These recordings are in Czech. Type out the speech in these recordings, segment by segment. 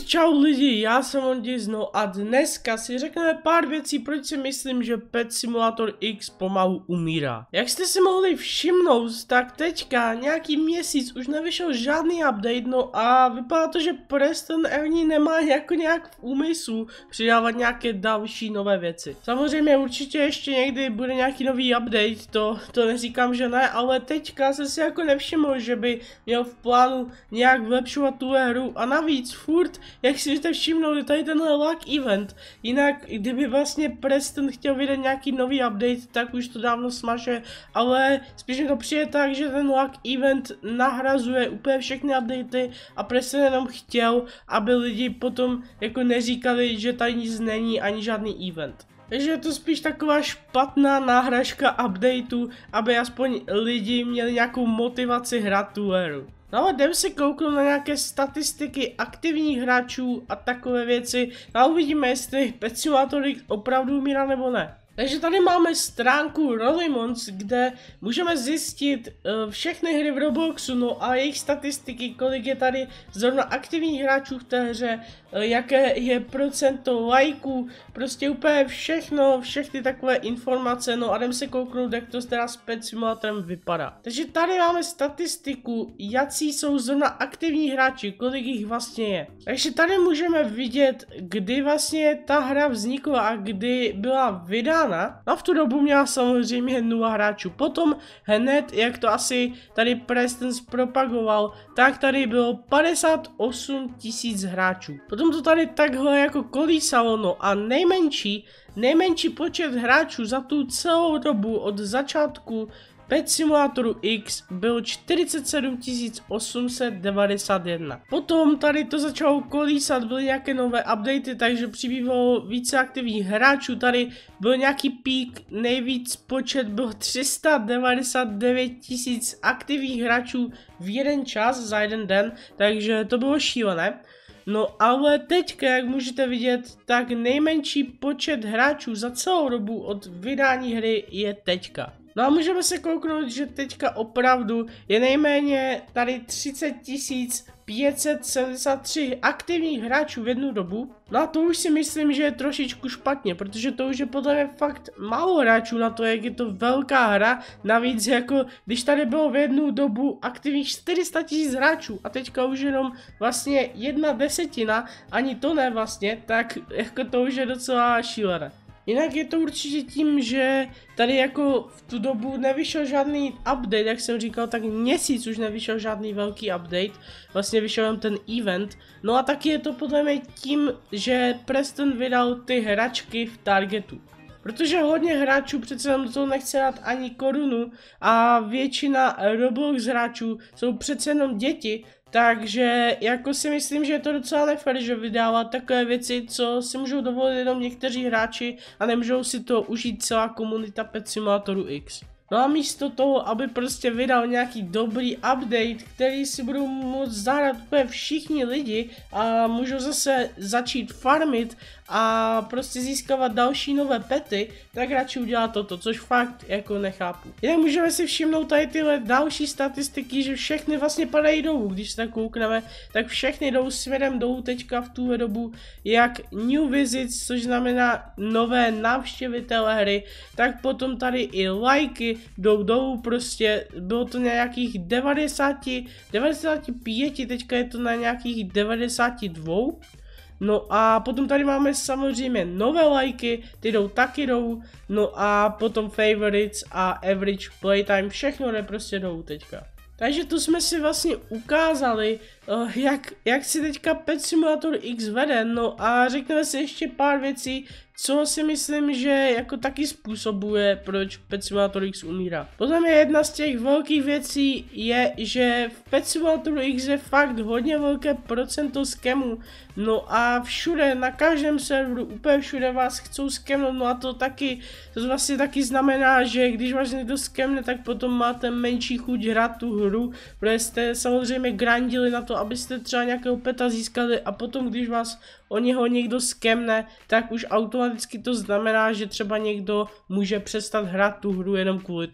Čau lidi, já jsem Ondizno a dneska si řekneme pár věcí, proč si myslím, že Pet Simulator X pomalu umírá. Jak jste si mohli všimnout, tak teďka nějaký měsíc už nevyšel žádný update, no a vypadá to, že Preston ani nemá jako nějak v úmyslu přidávat nějaké další nové věci. Samozřejmě určitě ještě někdy bude nějaký nový update, to neříkám, že ne, ale teďka jsem si jako nevšiml, že by měl v plánu nějak vylepšovat tu hru a navíc furt, jak si jste všimnuli, tady tenhle luck event. Jinak, kdyby vlastně Preston chtěl vydat nějaký nový update, tak už to dávno smaže, ale spíš mi to přijde tak, že ten luck event nahrazuje úplně všechny updaty a Preston jenom chtěl, aby lidi potom jako neříkali, že tady nic není ani žádný event. Takže je to spíš taková špatná náhražka updateu, aby aspoň lidi měli nějakou motivaci hrát tu hru. No ale jdem si kouknout na nějaké statistiky aktivních hráčů a takové věci a uvidíme, jestli Pet Simulator X opravdu umírá nebo ne. Takže tady máme stránku Rollimons, kde můžeme zjistit všechny hry v Robloxu, no a jejich statistiky, kolik je tady zrovna aktivních hráčů v té hře, jaké je procento lajků, prostě úplně všechno, všechny takové informace, no a jdem se kouknout, jak to teda s Pet Simulatorem vypadá. Takže tady máme statistiku, jací jsou zrovna aktivní hráči, kolik jich vlastně je. Takže tady můžeme vidět, kdy vlastně ta hra vznikla a kdy byla vydána. No v tu dobu měla samozřejmě 0 hráčů. Potom hned, jak to asi tady Preston zpropagoval, tak tady bylo 58 000 hráčů. Potom to tady takhle jako kolísalo, no a nejmenší počet hráčů za tu celou dobu od začátku Pet Simulatoru X byl 47 891. Potom tady to začalo kolísat, byly nějaké nové updaty, takže přibývalo více aktivních hráčů. Tady byl nějaký pík, nejvíc počet byl 399 000 aktivních hráčů v jeden čas za jeden den, takže to bylo šílené. No ale teďka, jak můžete vidět, tak nejmenší počet hráčů za celou dobu od vydání hry je teďka. No a můžeme se kouknout, že teďka opravdu je nejméně tady 30 573 aktivních hráčů v jednu dobu. No a to už si myslím, že je trošičku špatně, protože to už je podle mě fakt málo hráčů na to, jak je to velká hra. Navíc jako, když tady bylo v jednu dobu aktivních 400 000 hráčů a teďka už jenom vlastně 1/10, ani to ne vlastně, tak jako to už je docela šílené. Jinak je to určitě tím, že tady jako v tu dobu nevyšel žádný update, jak jsem říkal, tak měsíc už nevyšel žádný velký update, vlastně vyšel jen ten event. No a taky je to podle mě tím, že Preston vydal ty hračky v Targetu. Protože hodně hráčů přece jenom do toho nechce dát ani korunu a většina Roblox hráčů jsou přece jenom děti, takže jako si myslím, že je to docela nefér, že vydává takové věci, co si můžou dovolit jenom někteří hráči a nemůžou si to užít celá komunita Pet Simulatoru X. No a místo toho, aby prostě vydal nějaký dobrý update, který si budou moct zahrát úplně všichni lidi a můžou zase začít farmit a prostě získávat další nové pety, tak radši udělá toto, což fakt jako nechápu. Jinak můžeme si všimnout tady tyhle další statistiky, že všechny vlastně padají dolů, když se tak koukneme, tak všechny jdou směrem dolů teďka v tuhle dobu, jak new visits, což znamená nové návštěvitele hry, tak potom tady i lajky jdou dolů, prostě bylo to na nějakých 95, teďka je to na nějakých 92. No a potom tady máme samozřejmě nové lajky, ty jdou taky dolů, no a potom favorites a average playtime, všechno jde prostě dolů teďka. Takže tu jsme si vlastně ukázali, jak si teďka Pet Simulator X vede, no a řekneme si ještě pár věcí, co si myslím, že jako taky způsobuje, proč Pet Simulator X umírá. Podle mě jedna z těch velkých věcí je, že v Pet Simulatoru X je fakt hodně velké procento scamů. No a všude, na každém serveru, úplně všude vás chcou scamnout, no a to vlastně taky znamená, že když vás někdo scamne, tak potom máte menší chuť hrát tu hru, protože jste samozřejmě grindili na to, abyste třeba nějakého peta získali a potom, když vás o něho někdo scamne, tak už automaticky to znamená, že třeba někdo může přestat hrát tu hru jenom kvůli tomu.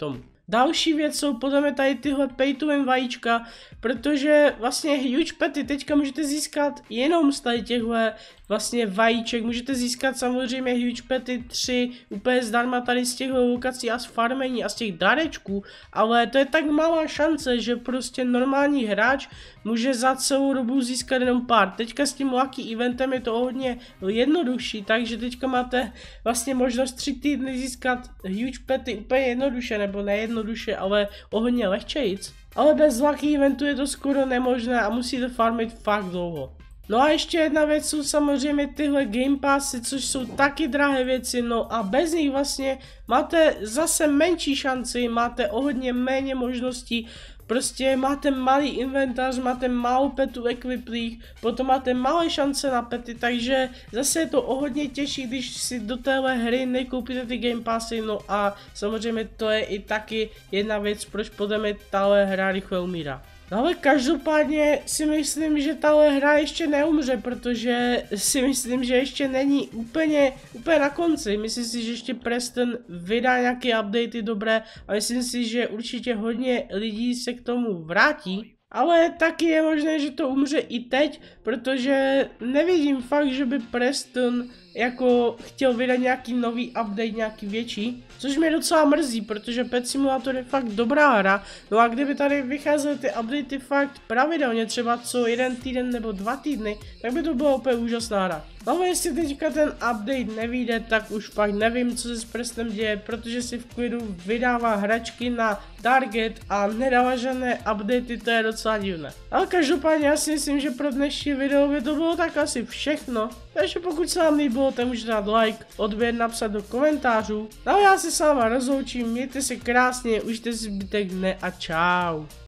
Další věc jsou potom tady tyhle pay to win vajíčka, protože vlastně huge pety teďka můžete získat jenom z tady těchhle vlastně vajíček, můžete získat samozřejmě huge pety 3 úplně zdarma tady z těchto lokací a z farmení a z těch dárečků, ale to je tak malá šance, že prostě normální hráč může za celou dobu získat jenom pár. Teďka s tím lucky eventem je to hodně jednodušší, takže teďka máte vlastně možnost 3 týdny získat huge pety úplně jednoduše, nebo nejednoduše, ale o hodně lehčejc. Ale bez lucky eventu je to skoro nemožné a musíte farmit fakt dlouho. No a ještě jedna věc jsou samozřejmě tyhle game passy, což jsou taky drahé věci, no a bez nich vlastně máte zase menší šanci, máte o hodně méně možností, prostě máte malý inventář, máte málo petů equiplých, potom máte malé šance na pety, takže zase je to o hodně těžší, když si do téhle hry nekoupíte ty game passy, no a samozřejmě to je i taky jedna věc, proč podle mě tahle hra rychle umírá. No ale každopádně si myslím, že tahle hra ještě neumře, protože si myslím, že ještě není úplně na konci. Myslím si, že ještě Preston vydá nějaké updaty dobré a myslím si, že určitě hodně lidí se k tomu vrátí. Ale taky je možné, že to umře i teď, protože nevidím fakt, že by Preston jako chtěl vydat nějaký nový update, nějaký větší, což mě docela mrzí, protože Pet Simulator je fakt dobrá hra, no a kdyby tady vycházely ty updaty fakt pravidelně, třeba co 1 týden nebo 2 týdny, tak by to byla úplně úžasná hra. No ale jestli teďka ten update nevyjde, tak už pak nevím, co se s Prestonem děje, protože si v klidu vydává hračky na Target a nedává žádné updaty, to je docela divné. Ale každopádně já si myslím, že pro dnešní video by to bylo tak asi všechno. Takže pokud se vám líbilo, tak můžete dát like, odběr, napsat do komentářů. No a já se s váma rozloučím, mějte se krásně, užijte si zbytek dne a čau.